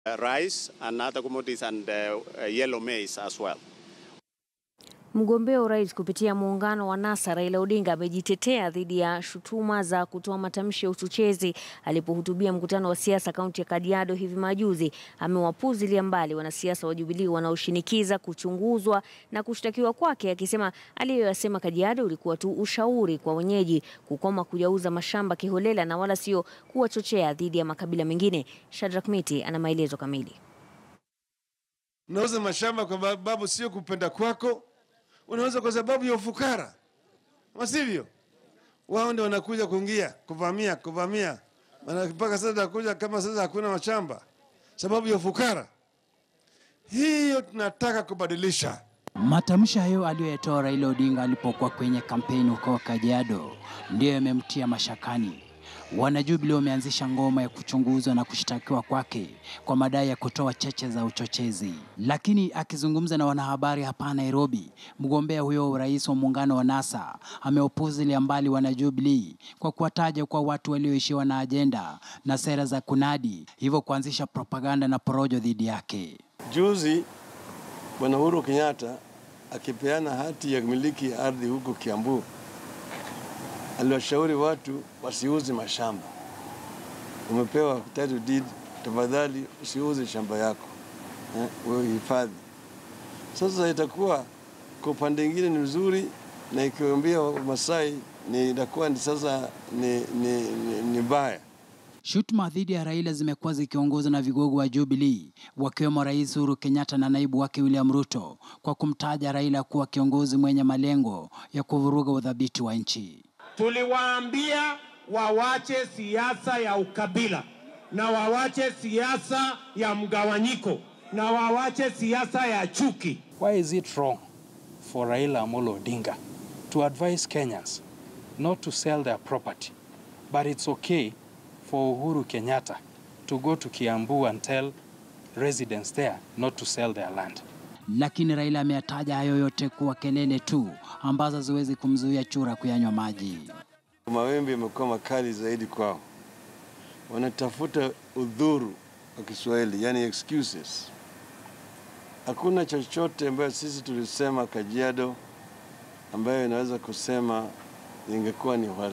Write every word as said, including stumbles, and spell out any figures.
Uh, rice and other commodities and uh, uh, yellow maize as well. Mgombea urais kupitia muungano wa NASA Raila Odinga amejitetea dhidi ya shutuma za kutoa matamshi ya uchochezi alipohutubia mkutano wa siasa kaunti ya Kajiado hivi majuzi. Amewapuzilia mbali wanasiasa wa Jubilee wanaoshinikiza kuchunguzwa na kushtakiwa kwake, akisema aliyoyasema Kajiado ulikuwa tu ushauri kwa wenyeji kukoma kuyauza mashamba kiholela na wala sio kuwachochea dhidi ya makabila mengine. Shadrack Miti ana maelezo kamili. Unauza mashamba kwa sababu sio kupenda kwako, unaweza kwa sababu ya ufukara. Wasivyo? Wao ndio wanakuja kuingia, kuvamia, kuvamia. Mpaka sasa kuja kama sasa hakuna mashamba sababu ya ufukara. Hiyo tunataka kubadilisha. Matamshi hayo aliyoyatoa Raila Odinga alipokuwa kwenye kampeni huko Kajiado ndio yamemtia mashakani. Wanajubilee wameanzisha ngoma ya kuchunguzwa na kushtakiwa kwake kwa madai ya kutoa cheche za uchochezi. Lakini akizungumza na wanahabari hapa Nairobi, mgombea huyo wa urais wa muungano wa NASA amewapuzilia mbali wanajubilee kwa kuwataja kwa watu walioishiwa na ajenda na sera za kunadi, hivyo kuanzisha propaganda na porojo dhidi yake. Juzi Bwana Uhuru Kenyatta akipeana hati ya kumiliki ardhi huko Kiambu, aliwashauri watu wasiuze mashamba. Umepewa title deed, tafadhali usiuze shamba yako, eh, wewe hifadhi. Sasa itakuwa kwa upande mwingine ni mzuri, na ikiwaambia Masai ni itakuwa ni sasa ni ni, ni, ni baya. Shutuma dhidi ya Raila zimekuwa zikiongozwa na vigogo wa Jubilee, wakiwemo Rais Uhuru Kenyatta na naibu wake William Ruto, kwa kumtaja Raila kuwa kiongozi mwenye malengo ya kuvuruga udhabiti wa nchi. Tuliwaambia wawache siasa ya ukabila na wawache siasa ya mgawanyiko na wawache siasa ya chuki. Why is it wrong for Raila Amolo Odinga to advise Kenyans not to sell their property, but it's okay for Uhuru Kenyatta to go to Kiambu and tell residents there not to sell their land? Lakini Raila ameyataja hayo yote kuwa kelele tu ambazo haziwezi kumzuia chura kuyanywa maji. Mawimbi yamekuwa makali zaidi kwao. Wanatafuta udhuru wa Kiswahili, yani excuses. Hakuna chochote ambayo sisi tulisema Kajiado ambayo inaweza kusema ingekuwa ni